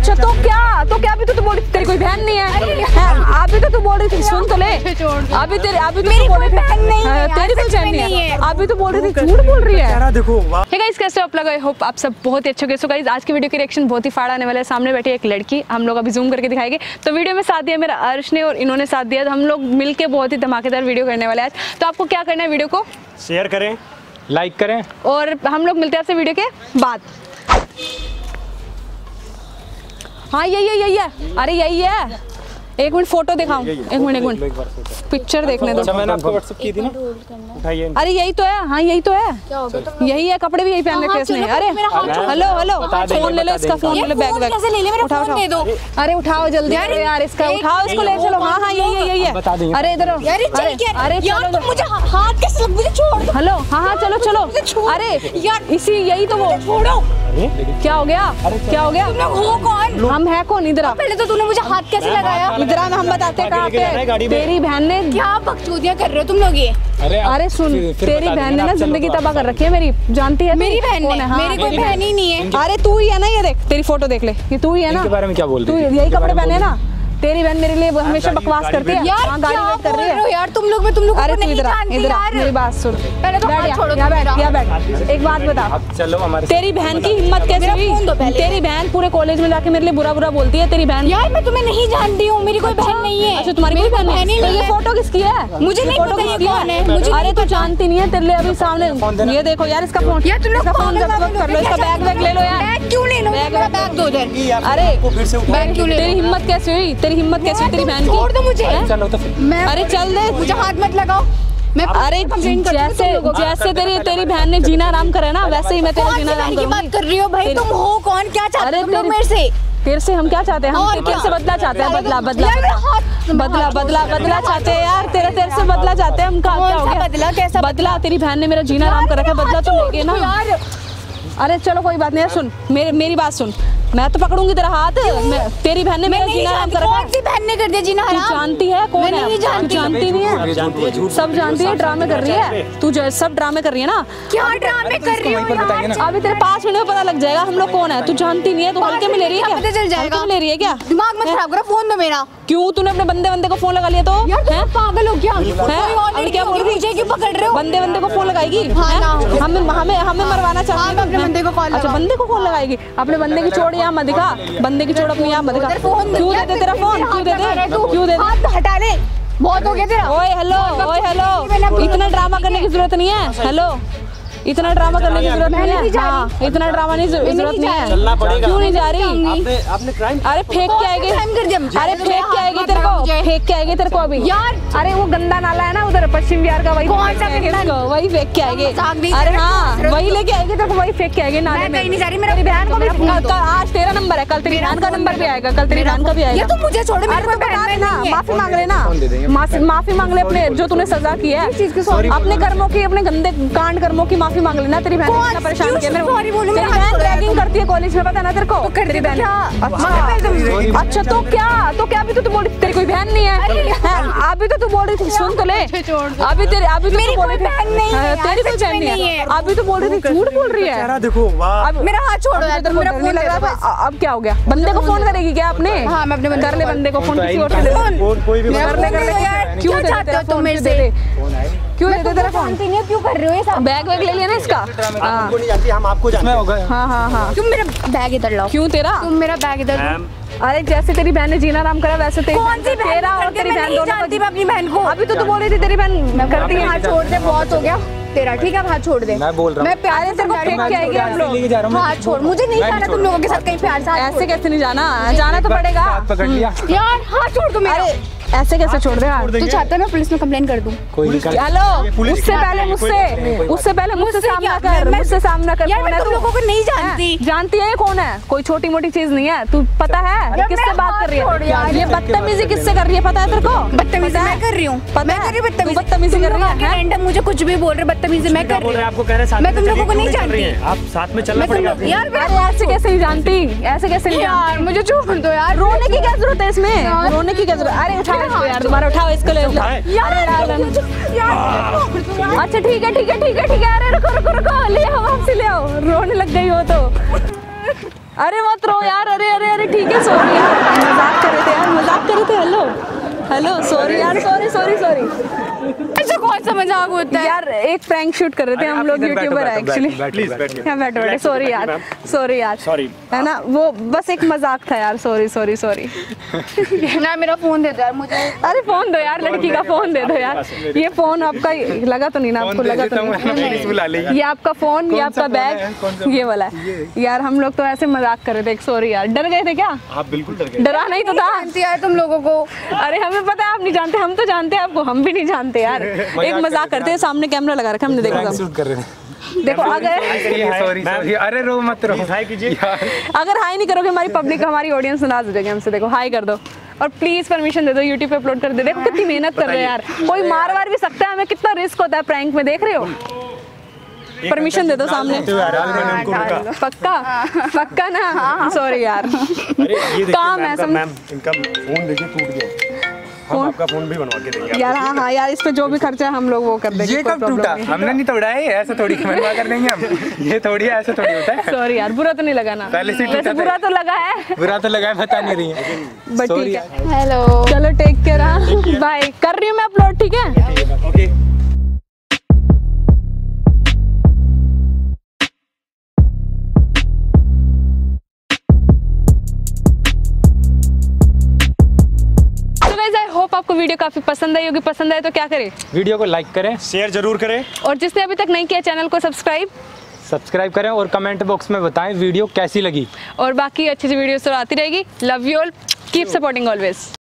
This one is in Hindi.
अच्छा तो क्या अभी तो तू बोल रही तेरी कोई बहन नहीं है, अभी तो तू बोल रही थी, सुन तो ले, अभी तो मेरी कोई बहन नहीं है, तेरी कोई बहन नहीं है, अभी तो बोल रही थी, झूठ बोल रही है। देखो हे गाइस, कैसे हो आप लोग? आई होप आप सब बहुत ही अच्छे होंगे। सो गाइस, आज की वीडियो की रिएक्शन बहुत ही फाड़ा आने वाला है। सामने बैठी एक लड़की, हम लोग अभी जूम करके दिखाएंगे। तो वीडियो में साथ दिया मेरा अर्श ने और इन्होंने साथ दिया, तो हम लोग मिलके बहुत ही धमाकेदार वीडियो करने वाले हैं आज। तो आपको क्या करना है, वीडियो को शेयर करें, लाइक करें और हम लोग मिलते हैं आपसे वीडियो के बाद। हाँ यही है, अरे यही है, एक मिनट फोटो दिखाऊं, एक मिनट पिक्चर देखने दो। मैंने आपको व्हाट्सएप की थी ना, उठाइए। अरे यही तो है, हाँ यही तो है, यही है, कपड़े भी यही पहन रखे इसने। अरे हेलो फोन ले लो, इसका फोन ले लो, बैग उठाओ, अरे उठाओ जल्दी यार, इसका उठाओ, इसको ले चलो। हाँ यही है, अरे इधर, अरे चलो, मुझे हाथ कैसे, मुझे छोड़ दो। हेलो हाँ चलो, अरे यार इसी, यही तो वो, छोड़ो। क्या हो गया, क्या हो गया? हो कौन? हम है कौन? इधर पहले तो तूने मुझे हाथ कैसे लगाया? इधर हम बताते हैं कहाँ पे। तेरी बहन ने क्या बकचोदियां कर रहे हो तुम लोग ये? अरे सुन, तेरी बहन ने ना जिंदगी तबाह कर रखी है मेरी, जानती है? मेरी बहन ने? मेरी कोई बहन ही नहीं है। अरे तू ही है ना, ये देख तेरी फोटो देख ले, ये तू ही है ना। बारे में क्या बोल रही है? तू यही कपड़े पहने ना। तेरी बहन मेरे लिए हमेशा बकवास करती है यार, गाड़ी वेट कर रही है यार तुम लोग। मैं तुम लोग को नहीं जानती यार, मेरी बात सुन, पहले तो हाथ छोड़ो, बैठ। एक बात बता, चलो हमारे तेरी बहन की हिम्मत कैसे हुई? तेरी बहन पूरे कॉलेज में जाके मेरे लिए बुरा बोलती है। तेरी बहन यार, मैं तुम्हें नहीं जानती हूँ, मेरी कोई बहन नहीं है। अच्छा तुम्हारी कोई बहन नहीं है? ये फोटो किसकी है? मुझे नहीं पता ये कौन है, मुझे। अरे तू जानती नहीं है, तेरे लिए अभी सामने ये देखो यार, इसका फोन यार, तुम लोग फोन कर लो, इसका बैग ले लो यार। बैग क्यों ले लो? बैग दो इधर। अरे बैग क्यों ले? तेरी हिम्मत कैसे हुई? तेरी हिम्मत कैसे हुई? तेरी बहन की? छोड़ दो मुझे। चलो तो फिर। अरे चल दे, मुझे हाथ मत लगाओ। मैं अरे जैसे तेरी बहन ने जीना आराम करा ना, वैसे ही मैं तेरा जीना आराम करूंगी। बात कर रही हो भाई, तुम हो कौन? क्या चाहते हो तुम मेरे से? तेरे से हम क्या चाहते हैं? हम तेरे से बदला चाहते हैं, बदला चाहते हैं यार, तेरे से बदला चाहते हैं हम। क्या हो गया बदला? कैसा बदला? तेरी बहन ने मेरा जीना आराम कर रखा है, बदला तो लेंगे ना यार। अरे चलो कोई बात नहीं, सुन मेरी बात सुन, मैं तो पकड़ूंगी तेरा हाथ। तेरी बहन ने मेरा जीना हराम कर रखा है। कौन सी बहन ने कर दिया जीना हराम? तू जानती है कौन है? तू जानती नहीं है? सब जानती है, ड्रामे कर रही है तू, सब ड्रामे कर रही है ना। क्या ड्रामे कर रही है? अभी तेरे 5 मिनट में पता लग जाएगा हम लोग कौन है। तू जानती नहीं है, तू हल्के में ले रही है क्या? पता चल जाएगा। ले रही है क्या? दिमाग मत खराब करो, फोन दो मेरा। क्यों? तूने अपने बंदे को फोन लगा लिया तो है? पागल हो क्या? क्या बोल रही है? क्यों पकड़ रहे हो? बंदे को फोन लगाएगी? हमें मरवाना चाहती है? अपने बंदे को कॉल। अच्छा बंदे को फोन लगाएगी? अपने बंदे की छोड़ यहाँ मत दिखा, बंदे की छोड़ अपनी यहाँ मत दिखा। क्यों दे दे तेरा फोन? क्यों दे दे? हटा ले, बहुत हो गया तेरा। ओए हेलो, इतना ड्रामा करने की जरूरत नहीं है। हेलो, इतना ड्रामा करने की जरूरत नहीं है। हाँ, इतना ड्रामा नहीं जरूरत नहीं है। क्यों नहीं जा रही? आपने क्राइम। अरे फेंक के आएगी, अरे फेंक के आएगी तेरे को, फेंक के आएगी तेरे को अभी यार। अरे वो गंदा नाला है ना उधर पश्चिम बिहार का, वही वही फेंक के आएगी। अरे हाँ वही लेके आएगी तेरे को, वही फेंक के आएगी नाले में। नहीं जा रही, मेरी बहन को भी। आज तेरा नंबर है, कल तेरी बहन का नंबर भी आएगा, कल तेरी बहन का भी आएगा। तुम मुझे छोड़ो, माफी मांग लेना, माफी मांग ले अपने जो तूने सजा की है, अपने कर्मों की, अपने गंदे कांड कर्मों की माफी मांग लेना। तेरी बहन इतना परेशान किया मेरे को। तेरी बहन रैगिंग करती है कॉलेज में, पता ना तेरे को? तेरी बहन। अच्छा तो क्या अभी तो तू बोल रही तेरी कोई बहन नहीं है, अभी तो तू बोल रही थी, सुन तो ले, अभी तो मेरी कोई बहन नहीं है, तेरी कोई बहन नहीं है, अभी तो बोल रही थी, झूठ बोल रही है। देखो अब मेरा हाथ छोड़ो यार, मेरा फोन लग रहा था। अब क्या हो गया? बंदे को फोन करेगी क्या आपने? हाँ मैं अपने कर ले बंदे को फोन, किसी और से कर ले। क्यों चाहते हो तुम मेरे से? क्यों देते तेरा फोन? क्यों कर रहे हो ये सब? बैग ले लिया ना इसका? हमको नहीं जानती, हम आपको जानते हैं। हाँ तुम मेरा बैग इधर लाओ। क्यों तेरा? तुम मेरा बैग इधर। अरे जैसे तेरी बहन ने जीना आराम करा वैसे तेरा और तेरी बहन दोनों जानती मैं अपनी बहन को। अभी तो तू बोल रही थी तेरी बहन करती है। हाथ छोड़ दे, बहुत हो गया तेरा, ठीक है? हाथ छोड़ दे। मैं बोल रहा हूँ, मैं प्यारे से फेंक के आएगी हम लोग। हाथ छोड़, मुझे नहीं जाना तुम लोगों के साथ कहीं प्यार से। ऐसे कैसे नहीं जाना? जाना तो पड़ेगा यार। हाथ छोड़ दो मेरा। ऐसे कैसे छोड़ दे यार? तू चाहता है मैं पुलिस में कंप्लेंट कर दूं? हेलो, उससे पहले मुझसे सामना कर। यार मैं तुम लोगों को नहीं जानती। जानती है ये कौन है? कोई छोटी मोटी चीज नहीं है। तू पता है किससे बात कर रही है? ये बदतमीजी किससे कर रही है पता है तेरे को? बदतमीजी मैं कर रही हूँ, बदतमीजी कर रही है। मुझे कुछ भी बोल रहे, बदतमीजी मैं कर रही हूँ। आपको कह रहे मैं तुम लोगों को नहीं जानती। आप साथ में चलना पड़ेगा यार। ऐसे कैसे नहीं जानती? ऐसे कैसे नहीं यार? मुझे छोड़ दो यार। रोने की क्या जरूरत है इसमें? रोने की क्या जरूरत? अरे उठाओ यार, तुम्हारा उठाओ इसको ले लो यार। अच्छा ठीक है। अरे रुको ले आओ, वापसी ले आओ। रोने लग गई हो तो अरे मत रो यार, अरे अरे अरे ठीक है, सॉरी यार, मजाक कर रहे थे यार, मजाक कर रहे थे। हेलो हेलो, सॉरी यार, सॉरी सॉरी सॉरी। ऐसा कौन सा मजाक होता है यार एक प्रैंक शूट कर रहे थे हम लोग, यूट्यूबर है एक्चुअली। क्या बैठो, सॉरी यार, सॉरी यार, सॉरी है ना, वो बस एक मजाक था यार, सॉरी सॉरी सॉरी। ना मेरा फोन दे दो यार मुझे। अरे फोन दो यार, लड़की का फोन दे दो यार। ये फोन आपका लगा तो नहीं ना आपको? लगा तो नहीं? ये आपका फोन, ये आपका बैग, ये वाला है यार। हम लोग तो ऐसे मजाक कर रहे थे, सॉरी यार। डर गए थे क्या आप? बिल्कुल डर गए। डरा नहीं तो था यार तुम लोगों को। अरे हमें पता है आप नहीं जानते, हम तो जानते हैं आपको, हम भी नहीं जानते यार। एक मजाक करते हैं, सामने कैमरा लगा रखा हमने, देखो शूट कर रहे हैं। देखो अगर सॉरी सॉरी, अरे रो मत रो, हाय कीजिए। अगर हाई नहीं करोगे हमारी पब्लिक, हमारी ऑडियंस नाराज हो जाएगी हमसे। देखो हाई कर दो और प्लीज परमिशन दे दो, यूट्यूब पे अपलोड कर दे। देखो कितनी मेहनत कर रहे हैं यार, कोई मार वार भी सकता है हमें, कितना रिस्क होता है प्रैंक में, देख रहे हो। परमिशन दे दो सामने, पक्का पक्का ना? सॉरी यार, काम है सब। मैम इनका फोन देखिए टूट गया, हम आपका फोन भी बनवा के देंगे यार। हाँ हाँ यार, इस पे जो भी खर्चा है हम लोग वो कर देंगे। ये कब टूटा? हमने नहीं तोड़ा है, ऐसा थोड़ी बनवा कर देंगे हम। ये थोड़ी है, ऐसा थोड़ी होता है। सॉरी यार, बुरा तो नहीं लगा ना? पहले से वैसे बुरा तो लगा है, बुरा तो लगा है, बता नहीं रही है। बट ठीक है। हेलो, चलो टेक केयर, बाय। कर रही हूँ मैं अपलोड, ठीक है? ओके। आई होप आपको वीडियो काफी पसंद आई होगी। पसंद आए तो क्या करें? वीडियो को लाइक करें, शेयर जरूर करें, और जिसने अभी तक नहीं किया चैनल को सब्सक्राइब करें, और कमेंट बॉक्स में बताएं वीडियो कैसी लगी। और बाकी अच्छी सी वीडियोस तो आती रहेगी। Love you all, keep supporting always.